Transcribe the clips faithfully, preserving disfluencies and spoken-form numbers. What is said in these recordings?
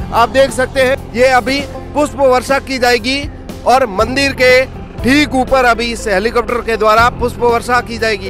आप देख सकते हैं ये अभी पुष्प वर्षा की जाएगी और मंदिर के ठीक ऊपर अभी इस हेलीकॉप्टर के द्वारा पुष्प वर्षा की जाएगी।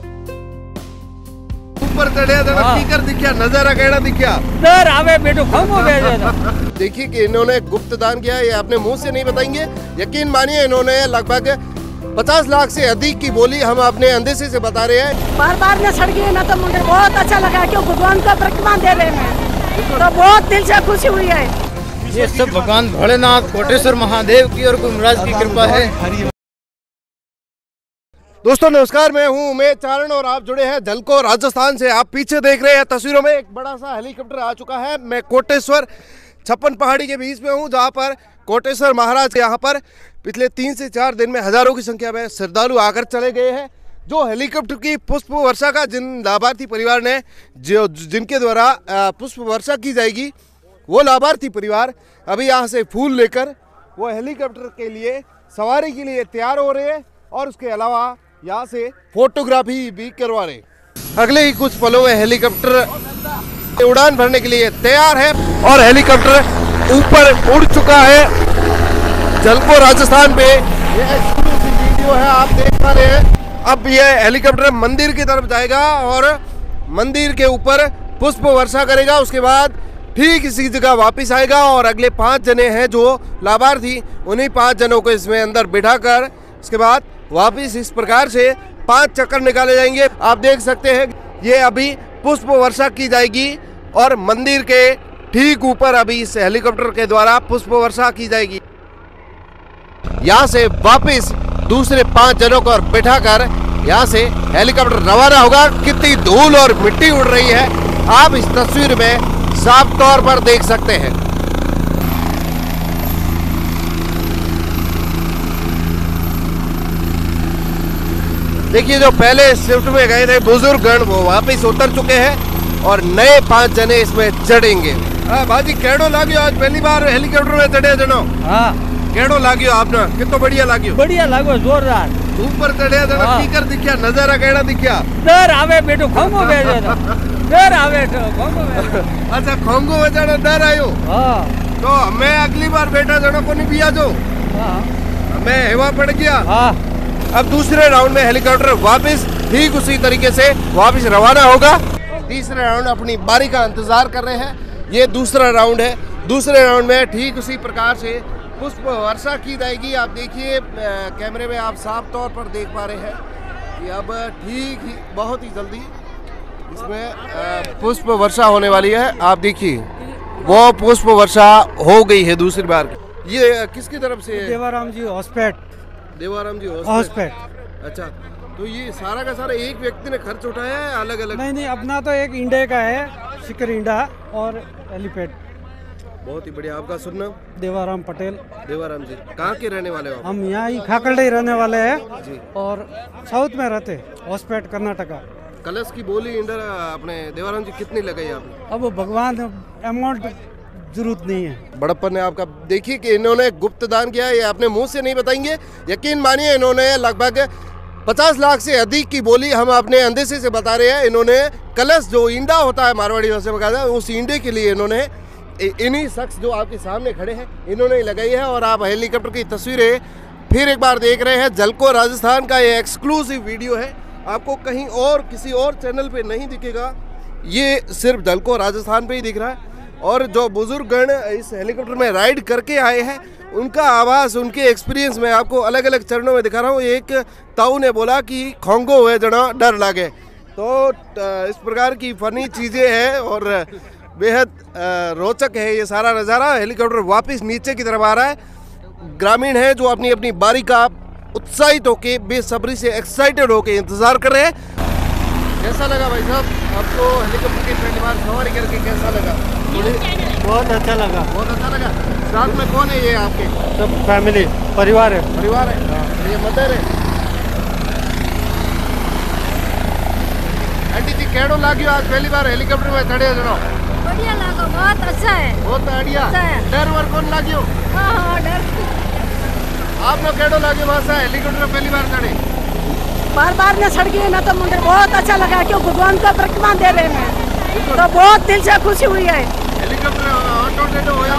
ऊपर चढ़े स्पीकर दिखा, नजारा कैसा दिखा? डर आवे बेटो खंगो भेजे। देखिए कि इन्होंने गुप्त दान किया, ये अपने मुंह से नहीं बताएंगे। यकीन मानिए इन्होंने लगभग पचास लाख से अधिक की बोली हम अपने अंदेशे से बता रहे हैं। बार बार ने सड़की ना तो मुझे बहुत अच्छा लगा क्यों भगवान का प्रतिमा दे रहे हैं तो बहुत दिल से खुशी हुई है। ये सब भगवान भोलेनाथ कोटेश्वर महादेव की और गुरुराज की कृपा है। दोस्तों नमस्कार, मैं हूं उमेश चारण और आप जुड़े हैं झलको राजस्थान से। आप पीछे देख रहे हैं तस्वीरों में एक बड़ा सा हेलीकॉप्टर आ चुका है। मैं कोटेश्वर छप्पन पहाड़ी के बीच में हूं, जहां पर कोटेश्वर महाराज यहाँ पर पिछले तीन से चार दिन में हजारों की संख्या में श्रद्धालु आकर चले गए हैं। जो हेलीकॉप्टर की पुष्प वर्षा का जिन लाभार्थी परिवार ने जो जिनके द्वारा पुष्प वर्षा की जाएगी, वो लाभार्थी परिवार अभी यहाँ से फूल लेकर वो हेलीकॉप्टर के लिए सवारी के लिए तैयार हो रहे हैं और उसके अलावा यहाँ से फोटोग्राफी भी करवा रहे। अगले ही कुछ पलों में हेलीकॉप्टर उड़ान भरने के लिए तैयार है और हेलीकॉप्टर ऊपर उड़ चुका है। झलको राजस्थान पे ये एक्सक्लूसिव वीडियो है, आप देख पा रहे हैं। अब ये हेलीकॉप्टर मंदिर की तरफ जाएगा और मंदिर के ऊपर पुष्प वर्षा करेगा। उसके बाद ठीक इसी जगह वापस आएगा और अगले पांच जने हैं जो लाभार्थी, उन्हीं पांच जनों को इसमें अंदर बिठाकर इसके बाद वापस इस प्रकार से पांच चक्कर निकाले जाएंगे। आप देख सकते हैं ये अभी पुष्प वर्षा की जाएगी और मंदिर के ठीक ऊपर अभी इस हेलीकॉप्टर के द्वारा पुष्प वर्षा की जाएगी। यहाँ से वापस दूसरे पांच जनों को बिठाकर यहाँ से हेलीकॉप्टर रवाना होगा। कितनी धूल और मिट्टी उड़ रही है आप इस तस्वीर में साफ तौर पर देख सकते हैं। देखिए जो पहले शिफ्ट में गए थे बुजुर्गगण वो वापस उतर चुके हैं और नए पांच जने इसमें चढ़ेंगे। हाँ बाजी केड़ो लाग्यो, आज पहली बार हेलीकॉप्टर में चढ़े जनो? हाँ केड़ो लाग्यो आपने? कितो बढ़िया लाग्यो? बढ़िया लागो, जोरदार। ऊपर चढ़े जनो स्पीकर दिखा, नजारा कैसा दिखा? डर आवे बेटो खंगो भेजे। डर आवे तो खंगो भेजे। अच्छा खंगो में जाना डर आयो? हाँ तो मैं अगली बार बेटा जनो को नहीं पिया जो? हाँ मैं हेवा पड़ गया। हाँ अब दूसरे राउंड में हेलीकॉप्टर वापस ठीक उसी तरीके से वापस रवाना होगा। तीसरे राउंड अपनी बारी का इंतजार कर रहे हैं। ये दूसरा राउंड है। दूसरे राउंड में ठीक उसी प्रकार से पुष्प वर्षा की जाएगी। आप देखिए कैमरे में आप साफ तौर पर देख पा रहे हैं कि अब ठीक ही बहुत ही जल्दी इसमें पुष्प वर्षा होने वाली है। आप देखिए वो पुष्प वर्षा हो गई है दूसरी बार। ये किसकी तरफ से? देवाराम जी हॉस्पिटल। देवाराम जी हॉस्पिटल। अच्छा, तो ये सारा का सारा एक व्यक्ति ने खर्च उठाया है अलग अलग? नहीं नहीं, अपना तो एक इंडिया का है, शिखर इंडा और एलिफेंट। बहुत ही बढ़िया। आपका शुभ नाम? देवाराम पटेल। देवाराम जी कहाँ के रहने वाले हो? हम यहाँ ही खाकड़े ही रहने वाले हैं जी और साउथ में रहते, हॉस्पिटल कर्नाटका। कलश की बोली इंडर अपने देवाराम जी कितनी लगाई आपने? अब भगवान अमाउंट जरूरत नहीं है। बड़प्पन है आपका। देखिए कि इन्होंने गुप्त दान किया, ये अपने मुंह से नहीं बताएंगे। यकीन मानिए इन्होंने लगभग पचास लाख से अधिक की बोली हम अपने अंदेशे से बता रहे हैं। इन्होंने कलश जो इंडा होता है मारवाड़ी भाषा में कहते हैं, उस इंडे के लिए इन्होंने इन्हीं शख्स जो आपके सामने खड़े हैं इन्होंने लगाई है। और आप हेलीकॉप्टर की तस्वीरें फिर एक बार देख रहे हैं। झलको राजस्थान का ये एक्सक्लूसिव वीडियो है, आपको कहीं और किसी और चैनल पे नहीं दिखेगा, ये सिर्फ झलको राजस्थान पे ही दिख रहा है। और जो बुजुर्गगण इस हेलीकॉप्टर में राइड करके आए हैं उनका आवाज़, उनके एक्सपीरियंस में आपको अलग अलग चरणों में दिखा रहा हूँ। एक ताऊ ने बोला कि खोंगो हुए जना डर लागे, तो इस प्रकार की फनी चीज़ें हैं और बेहद रोचक है ये सारा नज़ारा। हेलीकॉप्टर वापस नीचे की तरफ आ रहा है। ग्रामीण है जो अपनी अपनी बारी का उत्साहित होके बेसब्री से एक्साइटेड होके इंतज़ार कर रहे हैं। कैसा लगा भाई साहब आपको हेलीकॉप्टर की पहली बार सवारी करके? कैसा लगा? बहुत अच्छा लगा। बहुत अच्छा लगा। साथ में कौन है ये आपके? सब फैमिली, परिवार है। परिवार है। हाँ। ये मदर है। आंटी जी केड़ो लागियो आज पहली बार हेलीकॉप्टर में चढ़े जनो? बढ़िया लगा, बहुत अच्छा है। बहुत बढ़िया। डर वर कौन लागियो? हाँ हाँ डर। आप लोग केड़ो लागियो भाषा हेलीकॉप्टर पहली बार चढ़े? बार बार ने सड़की ना तो मुझे बहुत अच्छा लगा क्यों भगवान का प्रतिमा दे रहे हैं तो बहुत दिल से खुशी हुई है। हेलीकॉप्टर ऑटो टेटो होया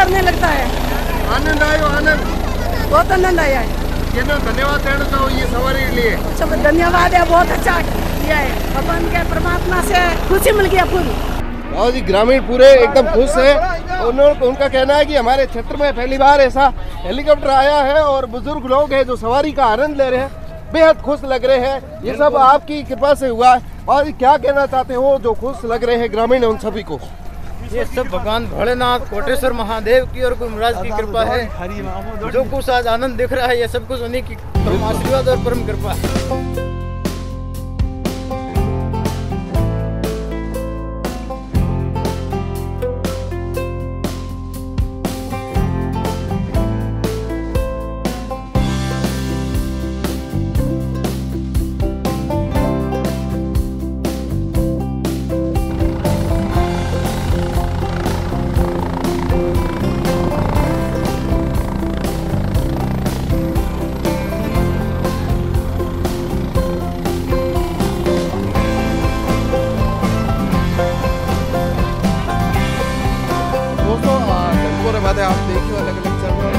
करने लगता है। आनंद आयो, आनंद बहुत आनंद आया है। धन्यवाद कहना चाहूँ ये सवारी के लिए। सब धन्यवाद है, बहुत अच्छा किया है। भगवान के परमात्मा से खुशी मिल गया पूरी। और जी ग्रामीण पूरे एकदम खुश है। उन्होंने उनका कहना है कि हमारे क्षेत्र में पहली बार ऐसा हेलीकॉप्टर आया है और बुजुर्ग लोग हैं जो सवारी का आनंद ले रहे हैं, बेहद खुश लग रहे हैं। ये सब आपकी कृपा से हुआ है। और क्या कहना चाहते हो जो खुश लग रहे हैं ग्रामीण उन सभी को? ये सब भगवान भोलेनाथ कोटेश्वर महादेव की और गुरुमहाराज की कृपा है। जो कुछ आज आनंद दिख रहा है ये सब कुछ उन्हीं की परम आशीर्वाद और परम कृपा है। आप देखिए अलग अलग सर्वर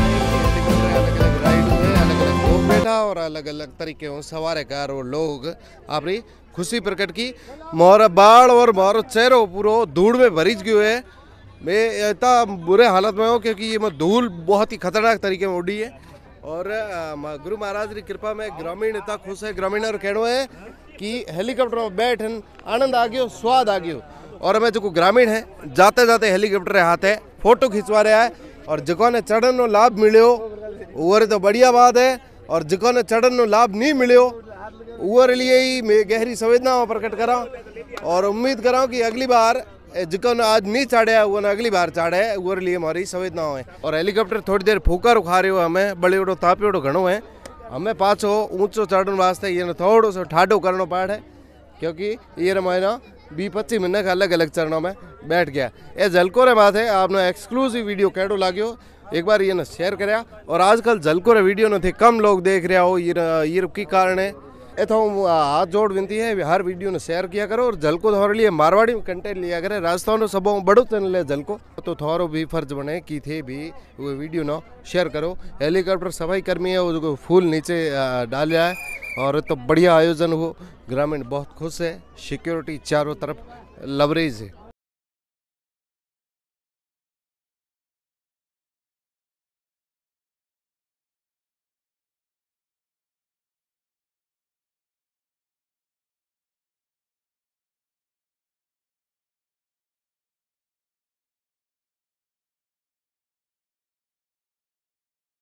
अलग अलग राइड हुए, अलग अलग लोग बैठा और अलग अलग तरीके हो सवार कार और लोग अपनी खुशी प्रकट की। मोर बाढ़ और मोर चेहरो पूरो धूल में भरीज गयो है। मैं इतना बुरे हालत में हूँ क्योंकि ये धूल बहुत ही खतरनाक तरीके में उड़ी है। और गुरु महाराज की कृपा में ग्रामीण इतना खुश है। ग्रामीण और कहना है कि हेलीकॉप्टर में बैठन आनंद आ गयो, स्वाद आ गयो। और हमें जो ग्रामीण है जाते जाते हेलीकॉप्टर हाथ है फोटो खिंचवा रहा है। और जिको ने चढ़न लाभ मिलो वो तो बढ़िया बात है, और जिको ने चढ़न लाभ नहीं मिलो वो लिए ही मैं गहरी संवेदना प्रकट करा और उम्मीद करा कि अगली बार जिको ने आज नहीं चढ़ाया वो ने अगली बार चढ़े वो लिए हमारी संवेदनाओं है। और हेलीकॉप्टर थोड़ी देर फूका रुखा रहे हो हमें बड़े बड़ो तापियोड़ो घणो है। हमें पाछो ऊंचो चढ़ने वास्ते ये थोड़ो सो ठाडो करना पड़ है क्योंकि ये महीना बीस पच्चीस मिनट का अलग अलग चरणों में बैठ गया। ये जलकोरे बात है। आपने एक्सक्लूसिव वीडियो कैडो लाग्यो एक बार ये न शेयर कराया। और आजकल जलकोरे वीडियो न थे कम लोग देख रहा हो ये ये की कारण है। ए तो हाथ जोड़ विनती है हर वीडियो ने शेयर किया करो। और जलको थोड़े लिए मारवाड़ी में कंटेंट लिया करे। राजस्थान सब बड़ो चैनल है जलको तो थोड़ो भी फर्ज बने कि थे भी वो वीडियो न शेयर करो। हेलीकॉप्टर सफाई कर्मी है वो जो फूल नीचे डाल रहा है और तो बढ़िया आयोजन हो। ग्रामीण बहुत खुश है। सिक्योरिटी चारों तरफ लवरेज है।